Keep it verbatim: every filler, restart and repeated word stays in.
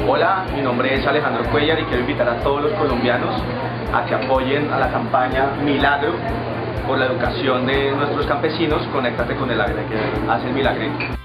Hola, mi nombre es Alejandro Cuellar y quiero invitar a todos los colombianos a que apoyen a la campaña Milagro por la educación de nuestros campesinos. Conéctate con el Agre, que hace el milagro.